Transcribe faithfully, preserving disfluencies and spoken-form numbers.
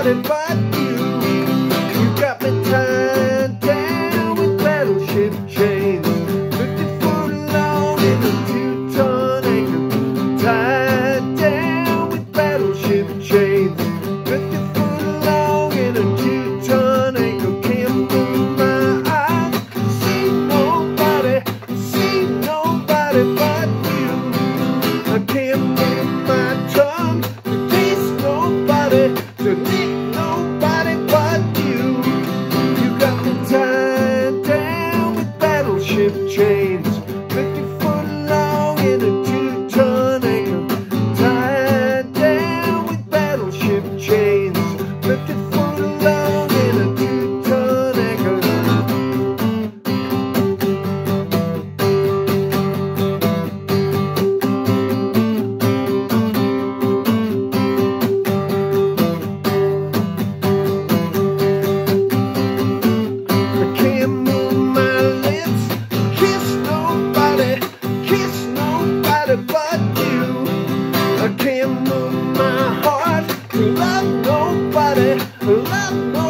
nobody but you. You got me tied down with battleship chains, fifty foot long and a two-ton anchor. Tied down with battleship chains, fifty foot long and a two-ton anchor. Can't move my eyes, see nobody, see nobody but you. I can't move my tongue, to taste nobody, to lick nobody but you. You got me tied down with battleship chains, fifty foot long and a two-ton anchor. Tied down with battleship chains, fifty foot long and a two-ton anchor. I can't move my lips, kiss nobody, kiss nobody but you. I can't move my heart, love nobody, love nobody.